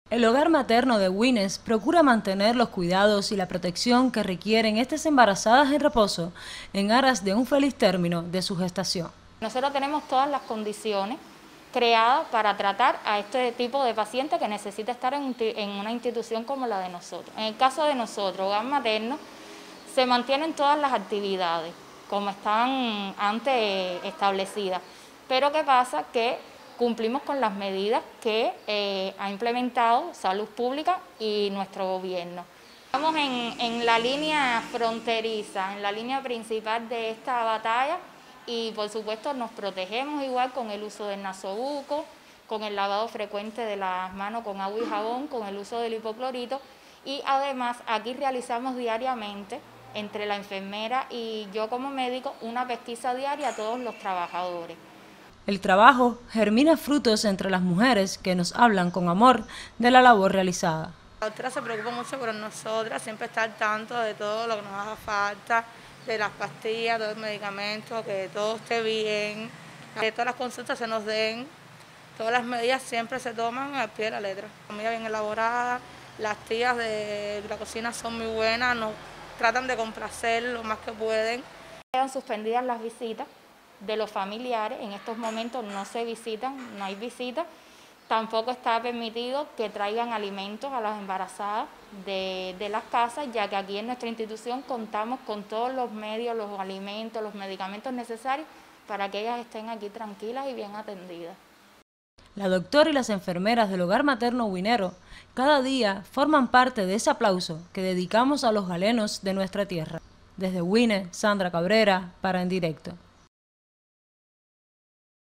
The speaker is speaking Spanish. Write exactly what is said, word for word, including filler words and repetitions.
El hogar materno de Güines procura mantener los cuidados y la protección que requieren estas embarazadas en reposo en aras de un feliz término de su gestación. Nosotros tenemos todas las condiciones creadas para tratar a este tipo de paciente que necesita estar en, en una institución como la de nosotros. En el caso de nosotros, hogar materno, se mantienen todas las actividades como están antes establecidas, pero ¿qué pasa? Que cumplimos con las medidas que eh, ha implementado Salud Pública y nuestro gobierno. Estamos en, en la línea fronteriza, en la línea principal de esta batalla y por supuesto nos protegemos igual con el uso del nasobuco, con el lavado frecuente de las manos con agua y jabón, con el uso del hipoclorito y además aquí realizamos diariamente entre la enfermera y yo como médico una pesquisa diaria a todos los trabajadores. El trabajo germina frutos entre las mujeres que nos hablan con amor de la labor realizada. La doctora se preocupa mucho por nosotras, siempre está al tanto de todo lo que nos haga falta, de las pastillas, de los medicamentos, que todo esté bien, que todas las consultas se nos den, todas las medidas siempre se toman al pie de la letra. Comida bien elaborada, las tías de la cocina son muy buenas, nos tratan de complacer lo más que pueden. Quedan suspendidas las visitas de los familiares, en estos momentos no se visitan, no hay visitas, tampoco está permitido que traigan alimentos a las embarazadas de, de las casas, ya que aquí en nuestra institución contamos con todos los medios, los alimentos, los medicamentos necesarios para que ellas estén aquí tranquilas y bien atendidas. La doctora y las enfermeras del hogar materno güinero cada día forman parte de ese aplauso que dedicamos a los galenos de nuestra tierra. Desde Güines, Sandra Cabrera, para En Directo.